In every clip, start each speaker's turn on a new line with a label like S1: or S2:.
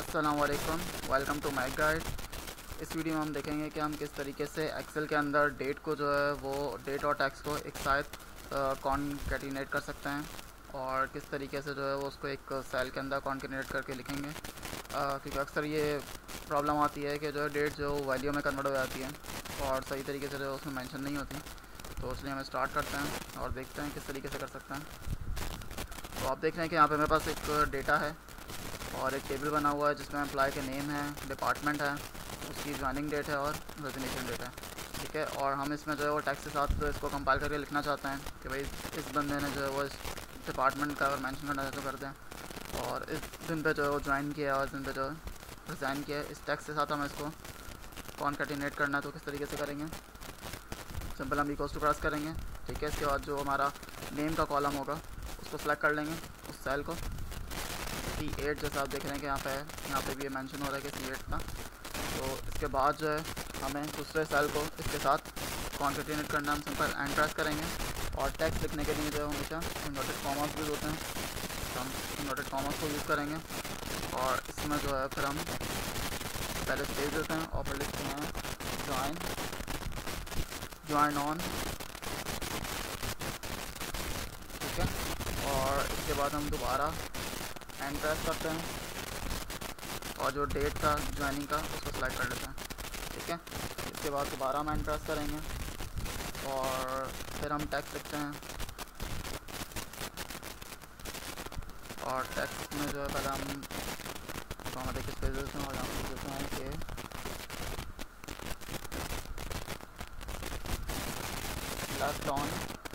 S1: अस्सलाम वालेकुम, welcome to my guide. इस वीडियो में हम देखेंगे कि हम किस तरीके से एक्सेल के अंदर डेट को जो है वो डेट और टेक्स्ट को एक साथ कॉन्कैटिनेट कर सकते हैं और किस तरीके से जो है वो उसको एक सेल के अंदर कॉन्कैटिनेट करके लिखेंगे, क्योंकि अक्सर ये प्रॉब्लम आती है कि जो है डेट जो वैल्यू में कन्वर्ट हो जाती है और सही तरीके से जो उसमें मेंशन नहीं होती। तो इसलिए हम स्टार्ट करते हैं और देखते हैं किस तरीके से कर सकते हैं। तो आप देख रहे हैं कि यहाँ पे मेरे पास एक डेटा है और एक टेबल बना हुआ है जिसमें एम्प्लॉय के नेम है, डिपार्टमेंट है, उसकी ज्वाइनिंग डेट है और रेजिग्नेशन डेट है। ठीक है, और हम इसमें जो है वो टैक्स के साथ इसको कंपाइल करके लिखना चाहते हैं कि भाई इस बंदे ने जो है वो इस डिपार्टमेंट का अगर मेंशन करना है तो कर दें, और इस दिन पे जो है वो ज्वाइन किया है और इस दिन पे जो है रिज़ाइन किया है। इस टैक्स के साथ हम इसको कॉन्कैटिनेट करना है तो किस तरीके से करेंगे। सिंपल हम इक्वल्स टू क्रॉस करेंगे। ठीक है, इसके बाद जो हमारा नेम का कॉलम होगा उसको सेलेक्ट कर लेंगे, उस सेल को C8 जैसा आप देख रहे हैं कि यहाँ पे भी ये मेंशन हो रहा है कि C8 था। तो इसके बाद जो है हमें दूसरे सेल को इसके साथ कॉन्कैटिनेट करना, हम सिंपल एंड प्रेस करेंगे और टेक्स्ट लिखने के लिए जो है हमेशा इन्वर्टेड कॉमास यूज़ होते हैं, तो हम इन्वर्टेड कॉमास को यूज़ करेंगे। और इसमें जो है फिर हम पहले स्पेस देते हैं और फिर लिखते हैं ज्वाइन ऑन। ठीक है, और इसके बाद हम दोबारा एंड प्रेस करते हैं और जो डेट था ज्वाइनिंग का उसको सेलेक्ट कर लेते हैं। ठीक है, इसके बाद दोबारा हम एंड प्रेस करेंगे और फिर हम टेक्स्ट लिखते हैं और टेक्स्ट में जो है पहले हम देखिए स्पेस हैं और यहाँ पर देते हैं कि left on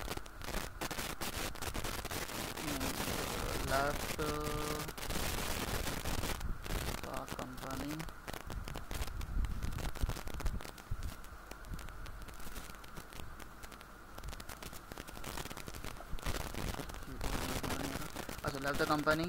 S1: left company left the company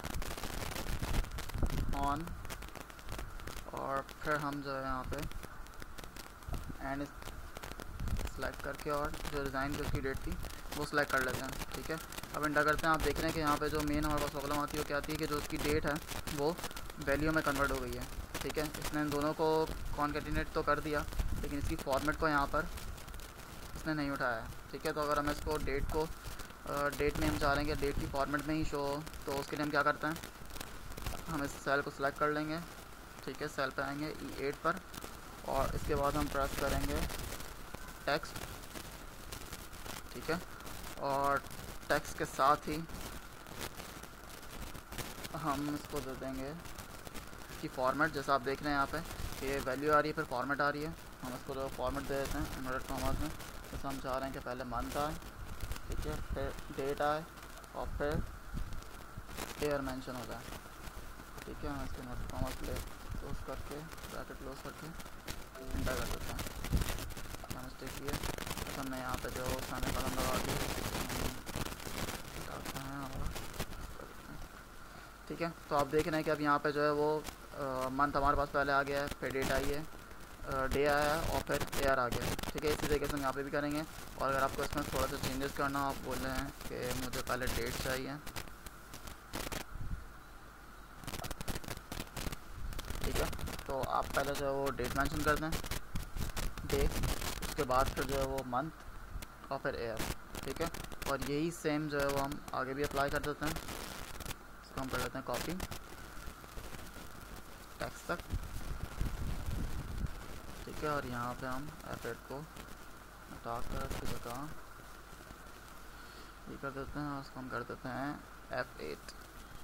S1: on, और फिर हम जो है यहाँ पे एंड सेलेक्ट करके और जो रिज़ाइन की उसकी डेट थी वो सिलेक्ट कर लेते हैं। ठीक है, अब इंटर करते हैं। आप देख रहे हैं कि यहाँ पे जो मेन हमारे पास प्रॉब्लम आती है वो क्या आती है कि जो उसकी डेट है वो वैल्यू में कन्वर्ट हो गई है। ठीक है, इसने इन दोनों को कॉन्कैटिनेट तो कर दिया लेकिन इसकी फॉर्मेट को यहाँ पर इसने नहीं उठाया है। ठीक है, तो अगर हम इसको डेट में हम चाह रहे हैं कि डेट की फॉर्मेट में ही शो हो, तो उसके लिए हम क्या करते हैं, हम इस सेल को सिलेक्ट कर लेंगे। ठीक है, सेल पे आएंगे E8 पर और इसके बाद हम प्रेस करेंगे टेक्स्ट। ठीक है, और टेक्स्ट के साथ ही हम इसको दे देंगे कि फॉर्मेट, जैसा आप देख रहे हैं यहाँ पे कि ये वैल्यू आ रही है फिर फॉर्मेट आ रही है, हम इसको जो फॉर्मेट दे देते हैं इन्वर्टेड कॉमास में। जैसे हम चाह रहे हैं कि पहले मंथ आए, ठीक है, फिर डेट आए और फिर ईयर मेंशन हो जाए। ठीक है, हम इसके इन्वर्टेड कॉमास क्लोज करके ब्रैकेट क्लोज करके एंटर कर देते हैं। मिस्टेक किए तो हमने यहाँ पे जो सामने कलम लगा दी डालते हैं और ठीक है। तो आप देख रहे हैं कि अब यहाँ पे जो है वो मंथ हमारे पास पहले आ गया है, फिर डेट आई है, डे आया है और फिर ईयर आ गया है। ठीक है, इसी तरीके से हम यहाँ पे भी करेंगे। और अगर आपको इसमें थोड़ा सा चेंजेस करना हो, आप बोल रहे हैं कि मुझे पहले डेट चाहिए, ठीक है, तो आप पहले जो है वो डेट मेंशन कर दें, डे, उसके बाद फिर जो है वो मंथ और फिर ईयर। ठीक है, और यही सेम जो है वो हम आगे भी अप्लाई कर देते हैं। इसको हम कर लेते हैं कॉपी टेक्स्ट तक। ठीक है, और यहाँ पे हम F8 को हटा कर इसकी जगह ये कर देते हैं और उसको हम कर देते हैं F8।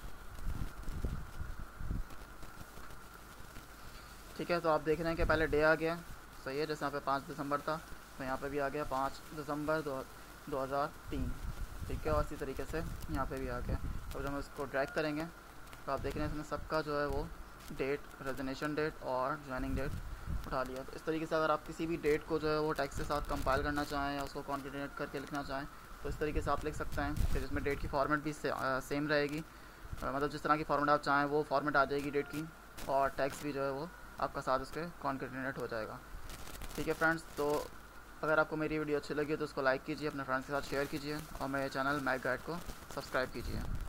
S1: ठीक है, तो आप देख रहे हैं कि पहले डे आ गया, सही है, जैसे यहाँ पे 5 दिसंबर था तो यहाँ पे भी आ गया 5 दिसंबर 2003। ठीक है, और इसी तरीके से यहाँ पे भी आ गया। अब जब हम इसको ड्रैग करेंगे तो आप देख रहे हैं इसमें सबका जो है वो डेट, रेजिग्नेशन डेट और ज्वाइनिंग डेट उठा लिया। तो इस तरीके से अगर आप किसी भी डेट को जो है वो टेक्स्ट के साथ कंपाइल करना चाहें या उसको कॉन्कैटिनेट करके लिखना चाहें तो इस तरीके से आप लिख सकते हैं कि जिसमें डेट की फॉर्मेट भी सेम रहेगी, मतलब जिस तरह की फॉर्मेट आप चाहें वो फॉर्मेट आ जाएगी डेट की, और टेक्स्ट भी जो है वो आपका साथ उसके कॉन्कैटिनेट हो जाएगा। ठीक है फ्रेंड्स, तो अगर आपको मेरी वीडियो अच्छी लगी तो उसको लाइक कीजिए, अपने फ्रेंड्स के साथ शेयर कीजिए और मेरे चैनल मैक गाइड को सब्सक्राइब कीजिए।